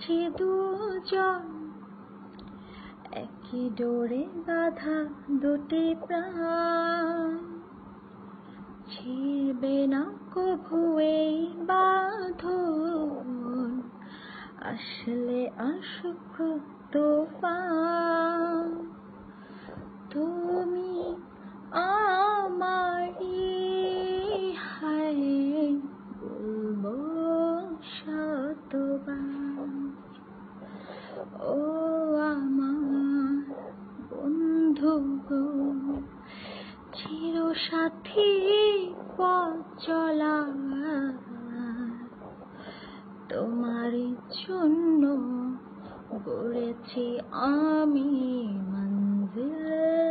আছি দুজন, একই ডোরে বাঁধা দুটি প্রাণ। ছিড়বে না কভু এই বাঁধন, আসলে আসুক তুফান। তুমি আমারই, হায় বলবো শতবার। ও আমার বন্ধু গো, চিরসাথী পথ চলা, তোমার জন্য গড়েছি আমি মঞ্জিল।